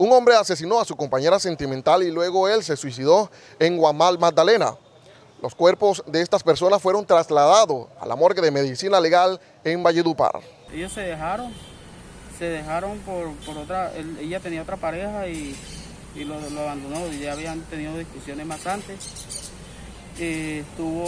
Un hombre asesinó a su compañera sentimental y luego él se suicidó en Guamal, Magdalena. Los cuerpos de estas personas fueron trasladados a la morgue de medicina legal en Valledupar. Ellos se dejaron por otra, ella tenía otra pareja y lo abandonó, ya habían tenido discusiones más antes. Se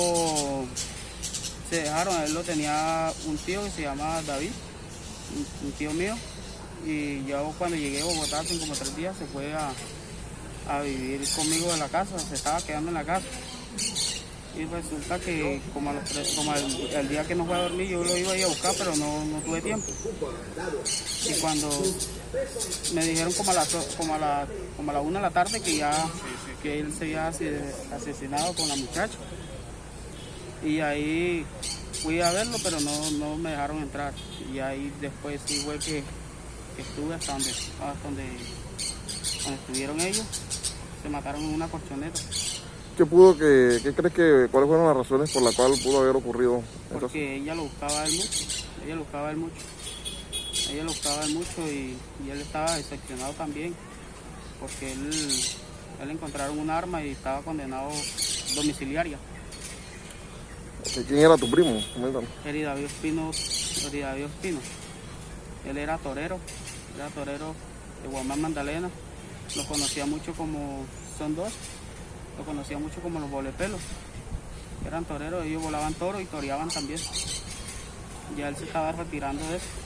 dejaron, él lo tenía un tío que se llama David, un tío mío, y yo cuando llegué a Bogotá hace como 3 días se fue a vivir conmigo en la casa, se estaba quedando en la casa. Y resulta que como el día que no fue a dormir yo lo iba a ir a buscar, pero no tuve tiempo. Y cuando me dijeron como a la 1 de la tarde que él se había asesinado con la muchacha. Y ahí fui a verlo, pero no me dejaron entrar. Y ahí después sí fue que estuve hasta donde estuvieron ellos. Se mataron en una colchoneta. ¿Qué cuáles fueron las razones por las cuales pudo haber ocurrido? Porque ella lo buscaba a él mucho, y él estaba decepcionado también, porque él encontraron un arma y estaba condenado domiciliaria. ¿Quién era tu primo? David Espino. Él era torero de Guamal, Magdalena. Lo conocía mucho como, son dos, lo conocía mucho como los bolepelos. Eran toreros, ellos volaban toros y toreaban también. Ya él se estaba retirando de eso.